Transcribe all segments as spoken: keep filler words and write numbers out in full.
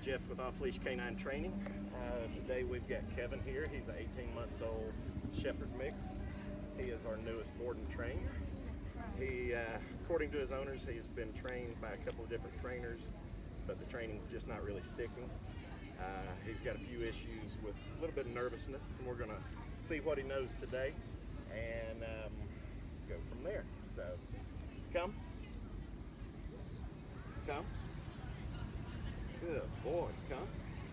Jeff with Leash K nine Training. Uh, today we've got Kevin here. He's an eighteen month old Shepherd mix. He is our newest board and train. He, uh, according to his owners, he's been trained by a couple of different trainers, but the training's just not really sticking. Uh, he's got a few issues with a little bit of nervousness, and we're going to see what he knows today and um, go from there. So, come. Come. Good boy, come.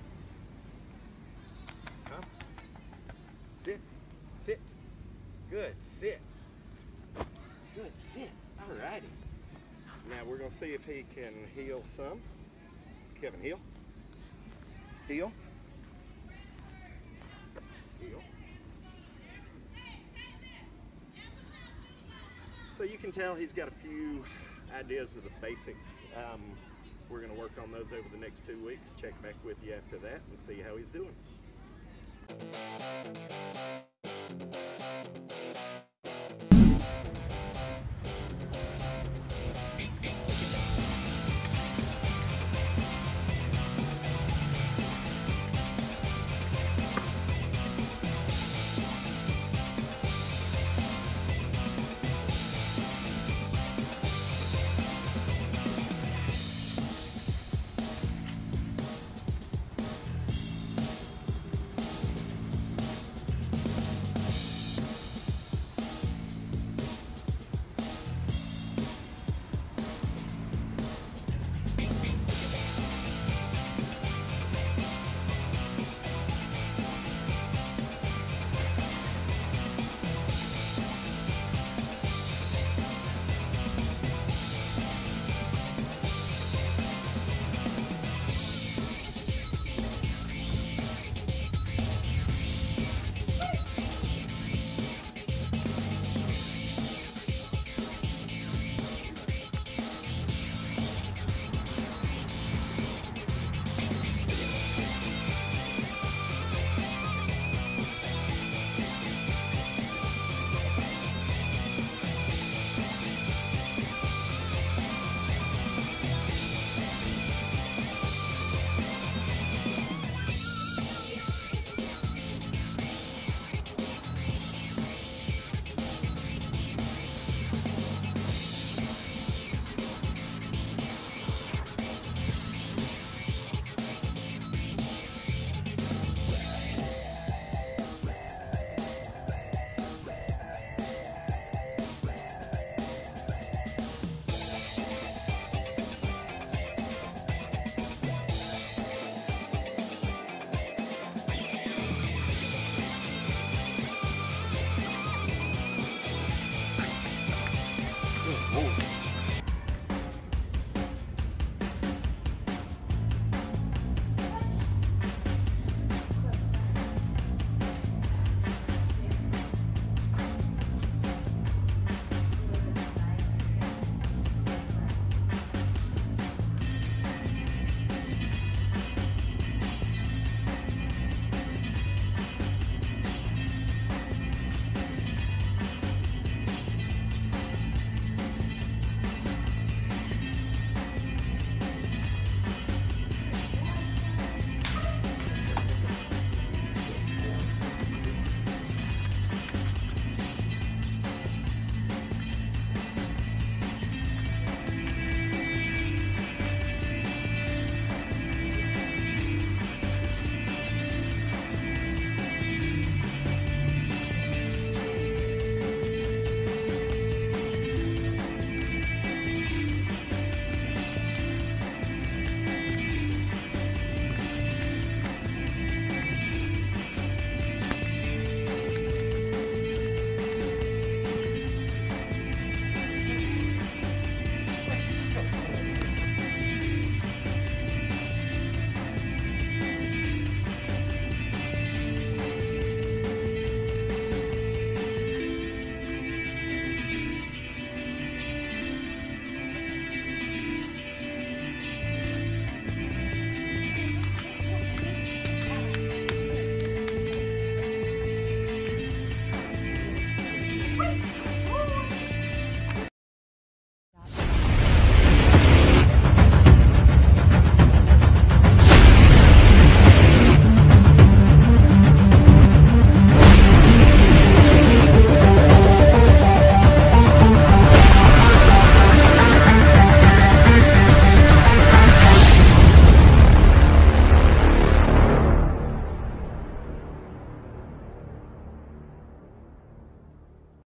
Come. Sit. Sit. Good, sit. Good, sit. Alrighty. Now we're gonna see if he can heel some. Kevin, heel. Heel. Heel. So you can tell he's got a few ideas of the basics. Um, we're going to work on those over the next two weeks. Check back with you after that and see how he's doing.